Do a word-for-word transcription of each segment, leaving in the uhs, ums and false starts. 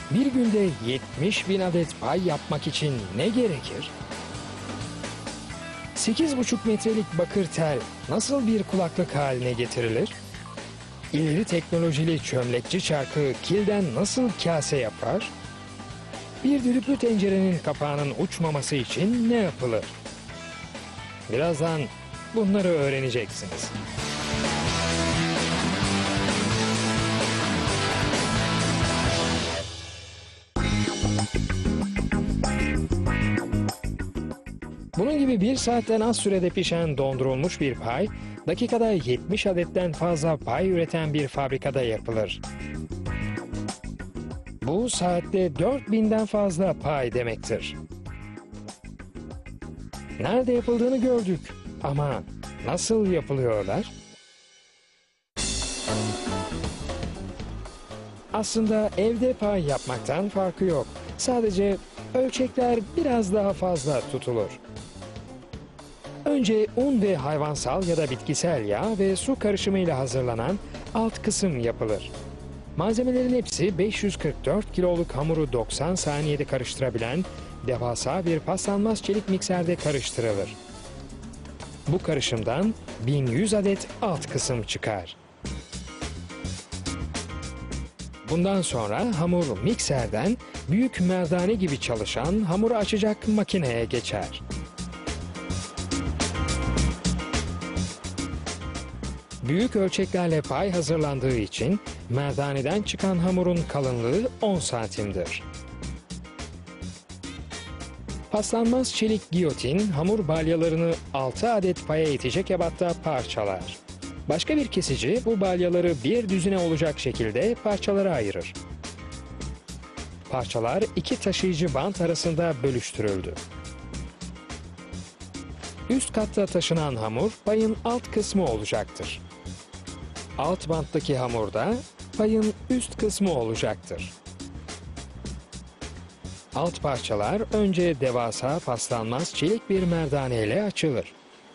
Bir günde yetmiş bin adet pay yapmak için ne gerekir? sekiz buçuk metrelik bakır tel nasıl bir kulaklık haline getirilir? İleri teknolojili çömlekçi çarkı kilden nasıl kase yapar? Bir düdüklü tencerenin kapağının uçmaması için ne yapılır? Birazdan bunları öğreneceksiniz. Bunun gibi bir saatten az sürede pişen dondurulmuş bir pay, dakikada yetmiş adetten fazla pay üreten bir fabrikada yapılır. Bu saatte dört binden fazla pay demektir. Nerede yapıldığını gördük ama nasıl yapılıyorlar? Aslında evde pay yapmaktan farkı yok. Sadece ölçekler biraz daha fazla tutulur. Önce un ve hayvansal ya da bitkisel yağ ve su karışımıyla hazırlanan alt kısım yapılır. Malzemelerin hepsi beş yüz kırk dört kiloluk hamuru doksan saniyede karıştırabilen devasa bir paslanmaz çelik mikserde karıştırılır. Bu karışımdan bin yüz adet alt kısım çıkar. Bundan sonra hamur mikserden büyük merdane gibi çalışan hamuru açacak makineye geçer. Büyük ölçeklerle pay hazırlandığı için merdaneden çıkan hamurun kalınlığı on santimdir. Paslanmaz çelik giyotin hamur balyalarını altı adet paya yetecek ebatta parçalar. Başka bir kesici bu balyaları bir düzine olacak şekilde parçalara ayırır. Parçalar iki taşıyıcı bant arasında bölüştürüldü. Üst katta taşınan hamur payın alt kısmı olacaktır. Alt banttaki hamur da payın üst kısmı olacaktır. Alt parçalar önce devasa paslanmaz çelik bir merdane ile açılır.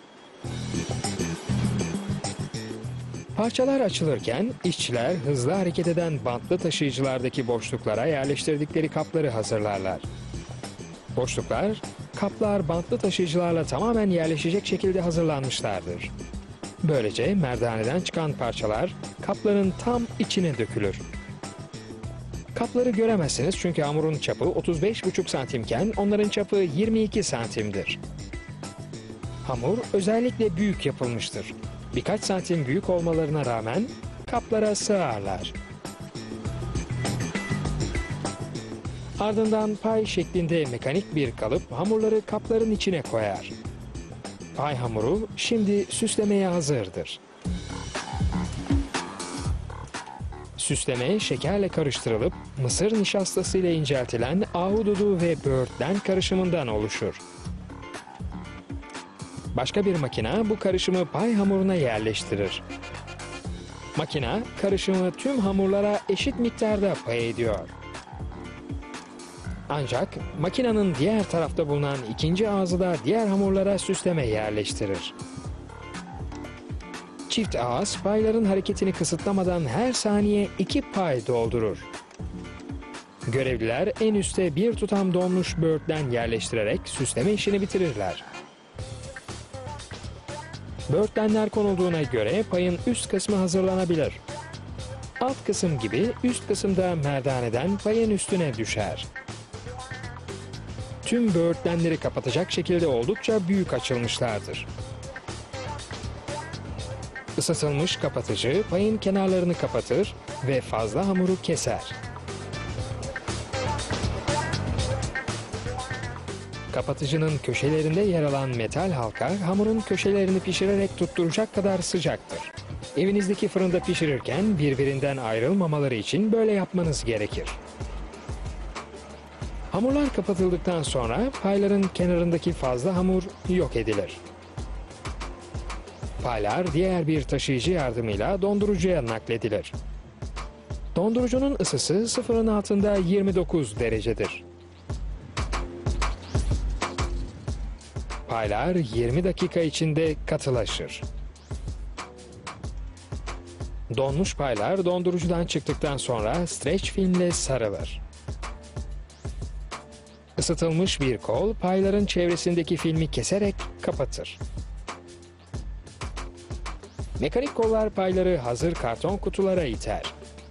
Parçalar açılırken işçiler hızlı hareket eden bantlı taşıyıcılardaki boşluklara yerleştirdikleri kapları hazırlarlar. Boşluklar, kaplar bantlı taşıyıcılarla tamamen yerleşecek şekilde hazırlanmışlardır. Böylece merdaneden çıkan parçalar kapların tam içine dökülür. Kapları göremezsiniz çünkü hamurun çapı otuz beş buçuk santimken onların çapı yirmi iki santimdir. Hamur özellikle büyük yapılmıştır. Birkaç santim büyük olmalarına rağmen kaplara sığarlar. Ardından pay şeklinde mekanik bir kalıp hamurları kapların içine koyar. Pay hamuru şimdi süslemeye hazırdır. Süsleme şekerle karıştırılıp mısır nişastası ile inceltilen ahududu ve böğürtlen karışımından oluşur. Başka bir makina bu karışımı pay hamuruna yerleştirir. Makina karışımı tüm hamurlara eşit miktarda pay ediyor. Ancak makinenin diğer tarafta bulunan ikinci ağzı da diğer hamurlara süsleme yerleştirir. Çift ağız payların hareketini kısıtlamadan her saniye iki pay doldurur. Görevliler en üste bir tutam donmuş böğürtlen yerleştirerek süsleme işini bitirirler. Böğürtlenler konulduğuna göre payın üst kısmı hazırlanabilir. Alt kısım gibi üst kısımda merdaneden payın üstüne düşer. Tüm böğürtlenleri kapatacak şekilde oldukça büyük açılmışlardır. Isıtılmış kapatıcı payın kenarlarını kapatır ve fazla hamuru keser. Kapatıcının köşelerinde yer alan metal halka hamurun köşelerini pişirerek tutturacak kadar sıcaktır. Evinizdeki fırında pişirirken birbirinden ayrılmamaları için böyle yapmanız gerekir. Hamurlar kapatıldıktan sonra payların kenarındaki fazla hamur yok edilir. Paylar diğer bir taşıyıcı yardımıyla dondurucuya nakledilir. Dondurucunun ısısı sıfırın altında yirmi dokuz derecedir. Paylar yirmi dakika içinde katılaşır. Donmuş paylar dondurucudan çıktıktan sonra streç filmle sarılır. ısıtılmış bir kol payların çevresindeki filmi keserek kapatır. Mekanik kollar payları hazır karton kutulara iter.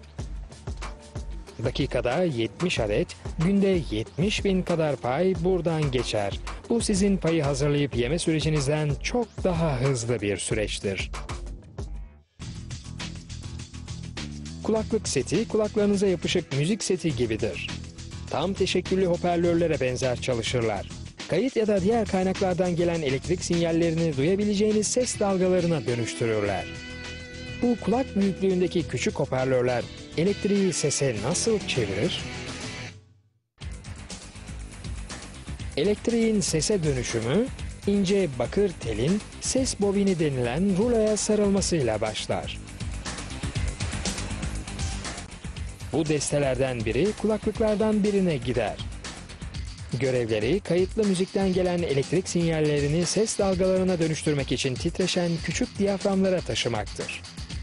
Dakikada yetmiş adet, günde yetmiş bin kadar pay buradan geçer. Bu sizin payı hazırlayıp yeme sürecinizden çok daha hızlı bir süreçtir. Kulaklık seti kulaklarınıza yapışık müzik seti gibidir. Tam teşekküllü hoparlörlere benzer çalışırlar. Kayıt ya da diğer kaynaklardan gelen elektrik sinyallerini duyabileceğiniz ses dalgalarına dönüştürürler. Bu kulak büyüklüğündeki küçük hoparlörler elektriği sese nasıl çevirir? Elektriğin sese dönüşümü, ince bakır telin ses bobini denilen ruloya sarılmasıyla başlar. Bu destelerden biri kulaklıklardan birine gider. Görevleri kayıtlı müzikten gelen elektrik sinyallerini ses dalgalarına dönüştürmek için titreşen küçük diyaframlara taşımaktır.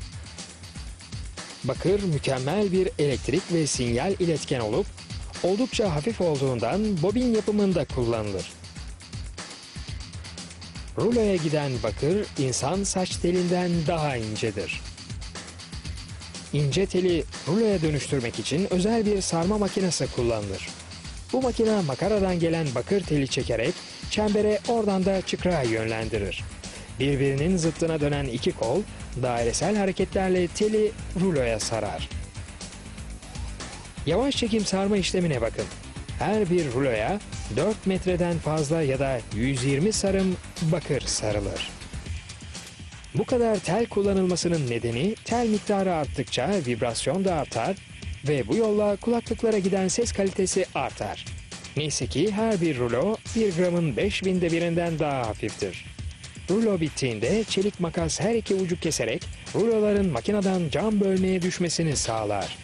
Bakır mükemmel bir elektrik ve sinyal iletken olup oldukça hafif olduğundan bobin yapımında kullanılır. Ruloya giden bakır insan saç telinden daha incedir. İnce teli ruloya dönüştürmek için özel bir sarma makinesi kullanılır. Bu makine makaradan gelen bakır teli çekerek çembere oradan da çıkrığa yönlendirir. Birbirinin zıttına dönen iki kol dairesel hareketlerle teli ruloya sarar. Yavaş çekim sarma işlemine bakın. Her bir ruloya dört metreden fazla ya da yüz yirmi sarım bakır sarılır. Bu kadar tel kullanılmasının nedeni tel miktarı arttıkça vibrasyon da artar ve bu yolla kulaklıklara giden ses kalitesi artar. Neyse ki her bir rulo bir gramın beş binde birinden daha hafiftir. Rulo bittiğinde çelik makas her iki ucu keserek ruloların makineden cam bölmeye düşmesini sağlar.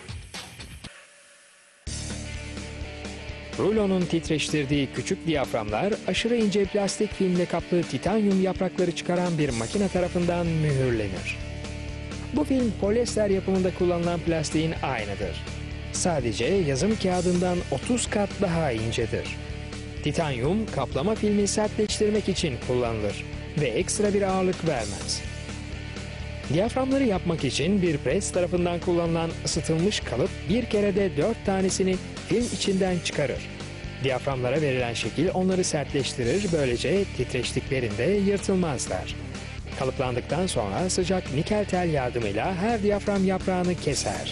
Rulonun titreştirdiği küçük diyaframlar aşırı ince plastik filmle kaplı titanyum yaprakları çıkaran bir makine tarafından mühürlenir. Bu film polyester yapımında kullanılan plastiğin aynıdır. Sadece yazım kağıdından otuz kat daha incedir. Titanyum kaplama filmi sertleştirmek için kullanılır ve ekstra bir ağırlık vermez. Diyaframları yapmak için bir pres tarafından kullanılan ısıtılmış kalıp bir kerede dört tanesini film içinden çıkarır. Diyaframlara verilen şekil onları sertleştirir, böylece titreştiklerinde yırtılmazlar. Kalıplandıktan sonra sıcak nikel tel yardımıyla her diyafram yaprağını keser.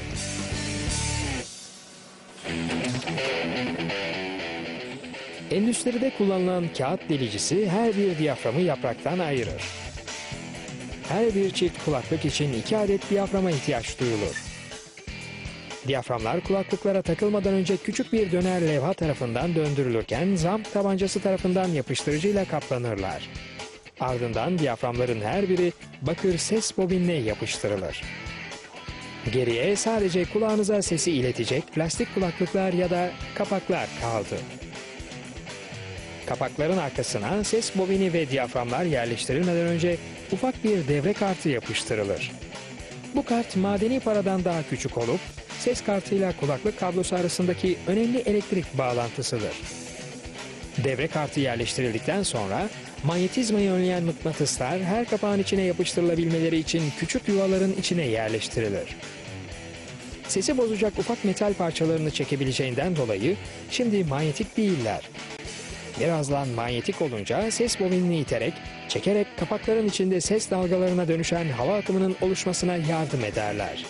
Endüstride kullanılan kağıt delicisi her bir diyaframı yapraktan ayırır. Her bir çift kulaklık için iki adet diyaframa ihtiyaç duyulur. Diyaframlar kulaklıklara takılmadan önce küçük bir döner levha tarafından döndürülürken zamp tabancası tarafından yapıştırıcıyla kaplanırlar. Ardından diyaframların her biri bakır ses bobinine yapıştırılır. Geriye sadece kulağınıza sesi iletecek plastik kulaklıklar ya da kapaklar kaldı. Kapakların arkasına ses bobini ve diyaframlar yerleştirilmeden önce ufak bir devre kartı yapıştırılır. Bu kart madeni paradan daha küçük olup ses kartıyla kulaklık kablosu arasındaki önemli elektrik bağlantısıdır. Devre kartı yerleştirildikten sonra manyetizmayı önleyen mıknatıslar her kapağın içine yapıştırılabilmeleri için küçük yuvaların içine yerleştirilir. Sesi bozacak ufak metal parçalarını çekebileceğinden dolayı şimdi manyetik değiller. Birazdan manyetik olunca ses bobinini iterek, çekerek kapakların içinde ses dalgalarına dönüşen hava akımının oluşmasına yardım ederler.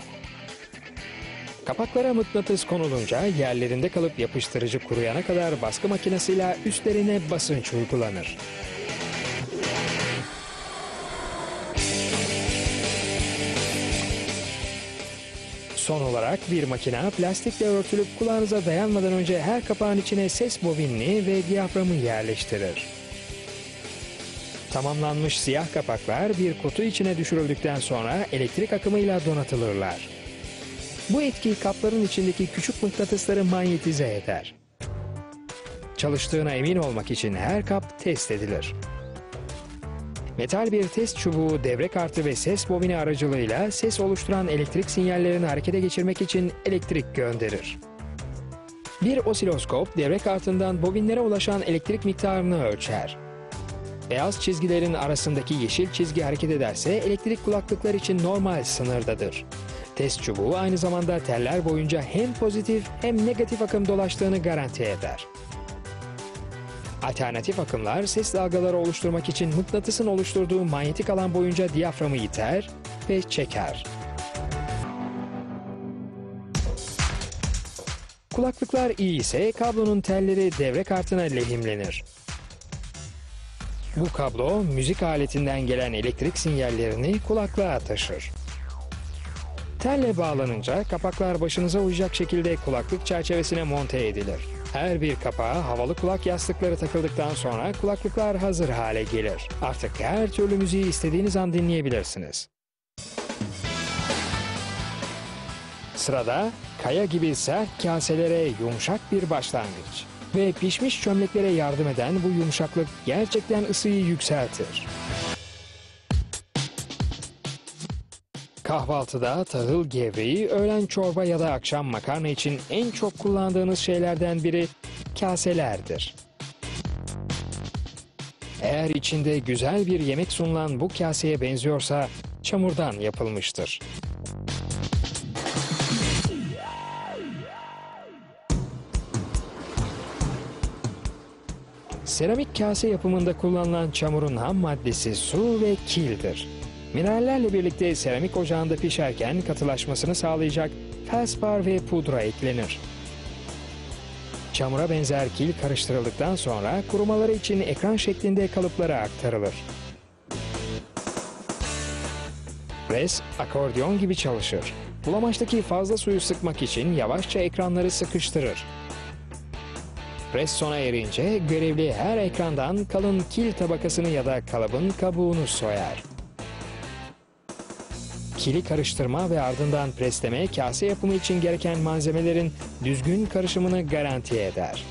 Kapaklara mıknatıs konulunca yerlerinde kalıp yapıştırıcı kuruyana kadar baskı makinesiyle üstlerine basınç uygulanır. Son olarak bir makina plastikle örtülüp kulağınıza dayanmadan önce her kapağın içine ses bobinini ve diyaframı yerleştirir. Tamamlanmış siyah kapaklar bir kutu içine düşürüldükten sonra elektrik akımıyla donatılırlar. Bu etki kapların içindeki küçük mıknatısları manyetize eder. Çalıştığına emin olmak için her kap test edilir. Metal bir test çubuğu, devre kartı ve ses bobini aracılığıyla ses oluşturan elektrik sinyallerini harekete geçirmek için elektrik gönderir. Bir osiloskop devre kartından bobinlere ulaşan elektrik miktarını ölçer. Beyaz çizgilerin arasındaki yeşil çizgi hareket ederse elektrik kulaklıklar için normal sınırdadır. Test çubuğu aynı zamanda teller boyunca hem pozitif hem negatif akım dolaştığını garanti eder. Alternatif akımlar ses dalgaları oluşturmak için mıknatısın oluşturduğu manyetik alan boyunca diyaframı iter ve çeker. Kulaklıklar iyi ise kablonun telleri devre kartına lehimlenir. Bu kablo müzik aletinden gelen elektrik sinyallerini kulaklığa taşır. Telle bağlanınca kapaklar başınıza uyacak şekilde kulaklık çerçevesine monte edilir. Her bir kapağa havalı kulak yastıkları takıldıktan sonra kulaklıklar hazır hale gelir. Artık her türlü müziği istediğiniz an dinleyebilirsiniz. Sırada kaya gibi sert kaselere yumuşak bir başlangıç ve pişmiş çömleklere yardım eden bu yumuşaklık gerçekten ısıyı yükseltir. Kahvaltıda tahıl gevreği, öğlen çorba ya da akşam makarna için en çok kullandığınız şeylerden biri kaselerdir. Eğer içinde güzel bir yemek sunulan bu kaseye benziyorsa çamurdan yapılmıştır. Seramik kase yapımında kullanılan çamurun ham maddesi su ve kildir. Minerallerle birlikte seramik ocağında pişerken katılaşmasını sağlayacak felspar ve pudra eklenir. Çamura benzer kil karıştırıldıktan sonra kurumaları için ekran şeklinde kalıplara aktarılır. Pres, akordeon gibi çalışır. Bulamaçtaki fazla suyu sıkmak için yavaşça ekranları sıkıştırır. Pres sona erince görevli her ekrandan kalın kil tabakasını ya da kalıbın kabuğunu soyar. Kili karıştırma ve ardından presleme kase yapımı için gereken malzemelerin düzgün karışımını garanti eder.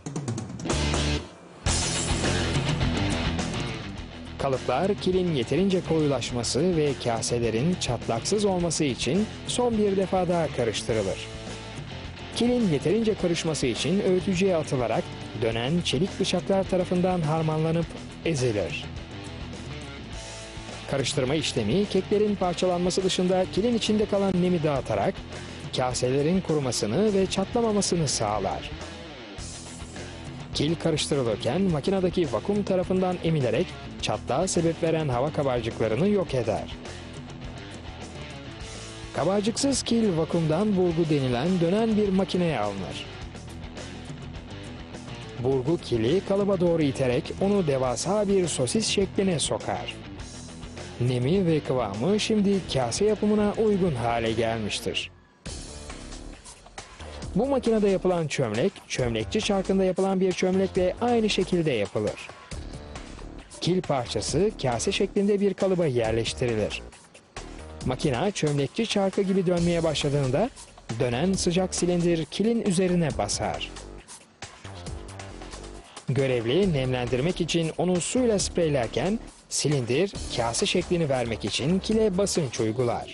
Kalıplar kilin yeterince koyulaşması ve kaselerin çatlaksız olması için son bir defa daha karıştırılır. Kilin yeterince karışması için öğütücüye atılarak dönen çelik bıçaklar tarafından harmanlanıp ezilir. Karıştırma işlemi keklerin parçalanması dışında kilin içinde kalan nemi dağıtarak kaselerin kurumasını ve çatlamamasını sağlar. Kil karıştırılırken makinedeki vakum tarafından emilerek çatlağa sebep veren hava kabarcıklarını yok eder. Kabarcıksız kil vakumdan burgu denilen dönen bir makineye alınır. Burgu kili kalıba doğru iterek onu devasa bir sosis şekline sokar. Nemi ve kıvamı şimdi kase yapımına uygun hale gelmiştir. Bu makinede yapılan çömlek, çömlekçi çarkında yapılan bir çömlekle aynı şekilde yapılır. Kil parçası kase şeklinde bir kalıba yerleştirilir. Makina çömlekçi çarkı gibi dönmeye başladığında dönen sıcak silindir kilin üzerine basar. Görevli nemlendirmek için onu suyla spreylerken silindir kase şeklini vermek için kile basınç uygular.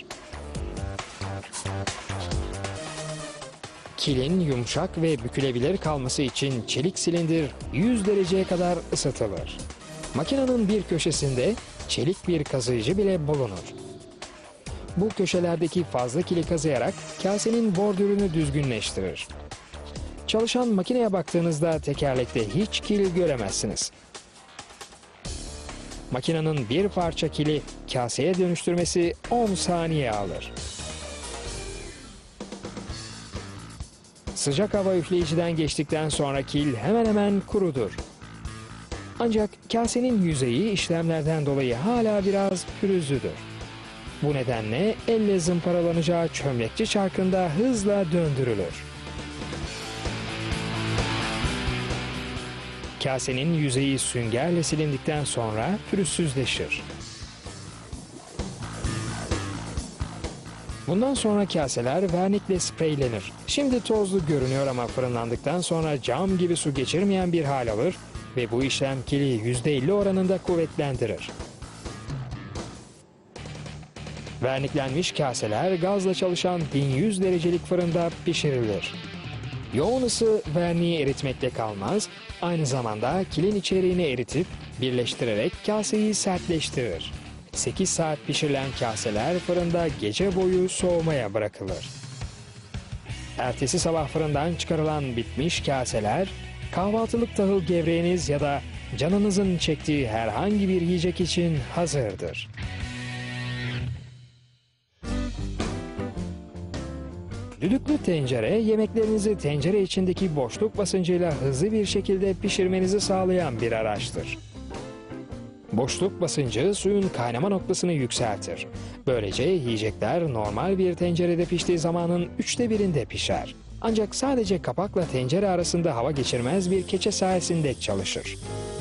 Kilin yumuşak ve bükülebilir kalması için çelik silindir yüz dereceye kadar ısıtılır. Makinenin bir köşesinde çelik bir kazıyıcı bile bulunur. Bu köşelerdeki fazla kili kazıyarak kasenin bordürünü düzgünleştirir. Çalışan makineye baktığınızda tekerlekte hiç kil göremezsiniz. Makinenin bir parça kili kaseye dönüştürmesi on saniye alır. Sıcak hava üfleyiciden geçtikten sonra kil hemen hemen kurudur. Ancak kasenin yüzeyi işlemlerden dolayı hala biraz pürüzlüdür. Bu nedenle elle zımparalanacağı çömlekçi çarkında hızla döndürülür. Kasenin yüzeyi süngerle silindikten sonra pürüzsüzleşir. Bundan sonra kaseler vernikle spreylenir. Şimdi tozlu görünüyor ama fırınlandıktan sonra cam gibi su geçirmeyen bir hal alır ve bu işlem kili yüzde elli oranında kuvvetlendirir. Verniklenmiş kaseler gazla çalışan bin yüz derecelik fırında pişirilir. Yoğun ısı verniği eritmekle kalmaz, aynı zamanda kilin içeriğini eritip birleştirerek kaseyi sertleştirir. sekiz saat pişirilen kaseler fırında gece boyu soğumaya bırakılır. Ertesi sabah fırından çıkarılan bitmiş kaseler, kahvaltılık tahıl gevreğiniz ya da canınızın çektiği herhangi bir yiyecek için hazırdır. Düdüklü tencere, yemeklerinizi tencere içindeki boşluk basıncıyla hızlı bir şekilde pişirmenizi sağlayan bir araçtır. Boşluk basıncı suyun kaynama noktasını yükseltir. Böylece yiyecekler normal bir tencerede piştiği zamanın üçte birinde pişer. Ancak sadece kapakla tencere arasında hava geçirmez bir keçe sayesinde çalışır.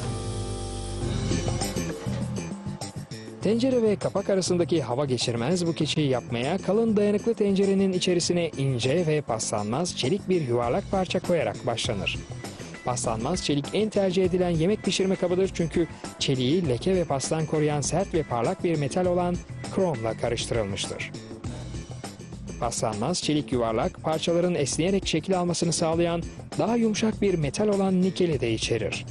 Tencere ve kapak arasındaki hava geçirmez bu keçeyi yapmaya kalın dayanıklı tencerenin içerisine ince ve paslanmaz çelik bir yuvarlak parça koyarak başlanır. Paslanmaz çelik en tercih edilen yemek pişirme kabıdır çünkü çeliği leke ve pastan koruyan sert ve parlak bir metal olan kromla karıştırılmıştır. Paslanmaz çelik yuvarlak parçaların esneyerek şekil almasını sağlayan daha yumuşak bir metal olan nikeli de içerir.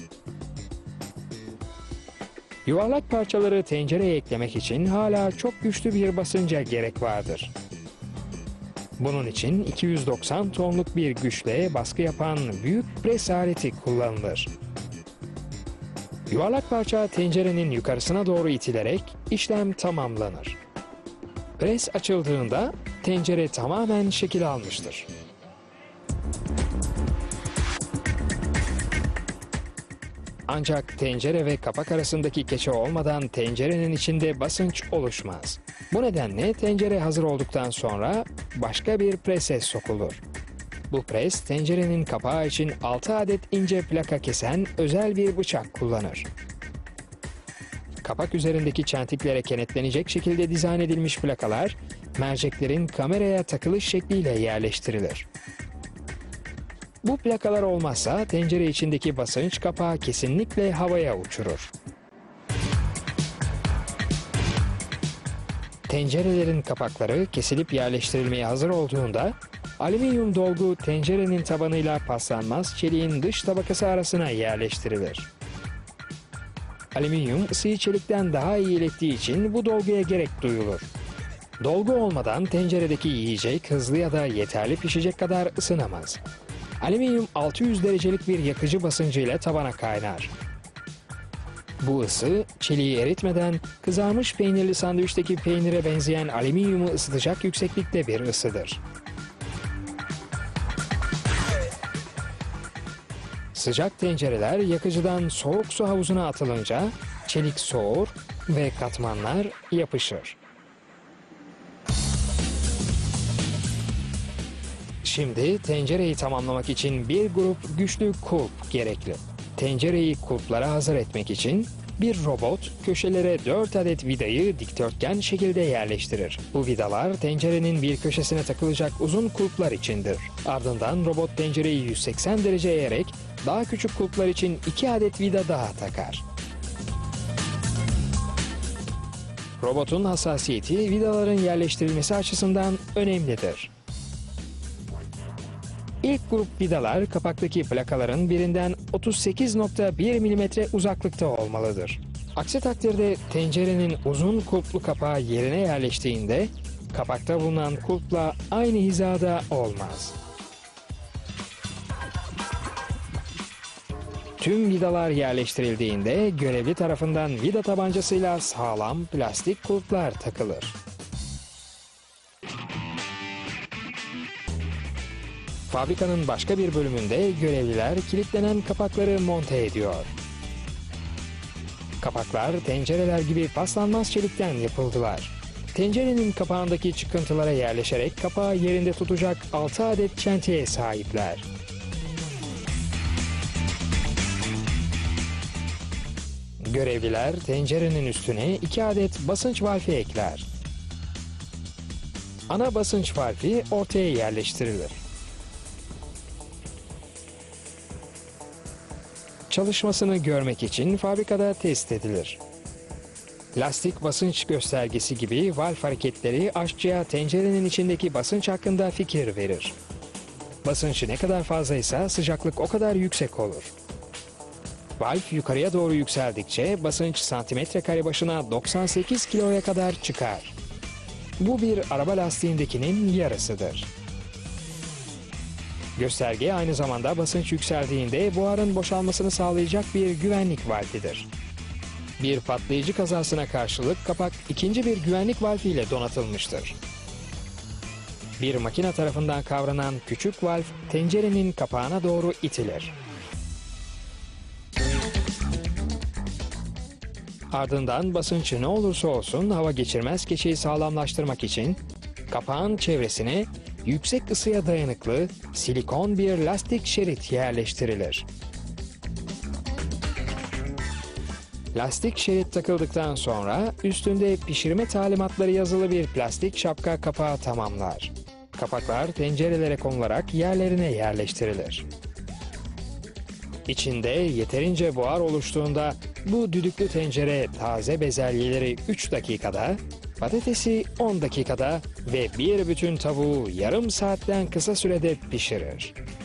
Yuvarlak parçaları tencereye eklemek için hala çok güçlü bir basınca gerek vardır. Bunun için iki yüz doksan tonluk bir güçle baskı yapan büyük pres aleti kullanılır. Yuvarlak parça tencerenin yukarısına doğru itilerek işlem tamamlanır. Pres açıldığında tencere tamamen şekil almıştır. Ancak tencere ve kapak arasındaki keçe olmadan tencerenin içinde basınç oluşmaz. Bu nedenle tencere hazır olduktan sonra başka bir prese sokulur. Bu pres tencerenin kapağı için altı adet ince plaka kesen özel bir bıçak kullanır. Kapak üzerindeki çentiklere kenetlenecek şekilde dizayn edilmiş plakalar merceklerin kameraya takılış şekliyle yerleştirilir. Bu plakalar olmazsa tencere içindeki basınç kapağı kesinlikle havaya uçurur. Tencerelerin kapakları kesilip yerleştirilmeye hazır olduğunda alüminyum dolgu tencerenin tabanıyla paslanmaz çeliğin dış tabakası arasına yerleştirilir. Alüminyum ısıyı çelikten daha iyi ilettiği için bu dolguya gerek duyulur. Dolgu olmadan tenceredeki yiyecek hızlı ya da yeterli pişecek kadar ısınamaz. Alüminyum altı yüz derecelik bir yakıcı basıncıyla tabana kaynar. Bu ısı çeliği eritmeden kızarmış peynirli sandviçteki peynire benzeyen alüminyumu ısıtacak yükseklikte bir ısıdır. Sıcak tencereler yakıcıdan soğuk su havuzuna atılınca çelik soğur ve katmanlar yapışır. Şimdi tencereyi tamamlamak için bir grup güçlü kulp gerekli. Tencereyi kulplara hazır etmek için bir robot köşelere dört adet vidayı dikdörtgen şekilde yerleştirir. Bu vidalar tencerenin bir köşesine takılacak uzun kulplar içindir. Ardından robot tencereyi yüz seksen derece eğerek daha küçük kulplar için iki adet vida daha takar. Robotun hassasiyeti vidaların yerleştirilmesi açısından önemlidir. İlk grup vidalar kapaktaki plakaların birinden otuz sekiz nokta bir milimetre uzaklıkta olmalıdır. Aksi takdirde tencerenin uzun kulplu kapağı yerine yerleştiğinde kapakta bulunan kulpla aynı hizada olmaz. Tüm vidalar yerleştirildiğinde görevli tarafından vida tabancasıyla sağlam plastik kulplar takılır. Fabrikanın başka bir bölümünde görevliler kilitlenen kapakları monte ediyor. Kapaklar tencereler gibi paslanmaz çelikten yapıldılar. Tencerenin kapağındaki çıkıntılara yerleşerek kapağı yerinde tutacak altı adet çentiye sahipler. Görevliler tencerenin üstüne iki adet basınç valfi ekler. Ana basınç valfi ortaya yerleştirilir. Çalışmasını görmek için fabrikada test edilir. Lastik basınç göstergesi gibi valf hareketleri aşçıya tencerenin içindeki basınç hakkında fikir verir. Basınç ne kadar fazlaysa sıcaklık o kadar yüksek olur. Valf yukarıya doğru yükseldikçe basınç santimetre kare başına doksan sekiz kiloya kadar çıkar. Bu bir araba lastiğindekinin yarısıdır. Gösterge aynı zamanda basınç yükseldiğinde buharın boşalmasını sağlayacak bir güvenlik valfidir. Bir patlayıcı kazasına karşılık kapak ikinci bir güvenlik valfi ile donatılmıştır. Bir makine tarafından kavranan küçük valf tencerenin kapağına doğru itilir. Ardından basınç ne olursa olsun hava geçirmez keçeyi sağlamlaştırmak için kapağın çevresine yüksek ısıya dayanıklı silikon bir lastik şerit yerleştirilir. Lastik şerit takıldıktan sonra üstünde pişirme talimatları yazılı bir plastik şapka kapağı tamamlar. Kapaklar tencerelere konularak yerlerine yerleştirilir. İçinde yeterince buhar oluştuğunda bu düdüklü tencere taze bezelyeleri üç dakikada, patatesi on dakikada ve bir bütün tavuğu yarım saatten kısa sürede pişirir.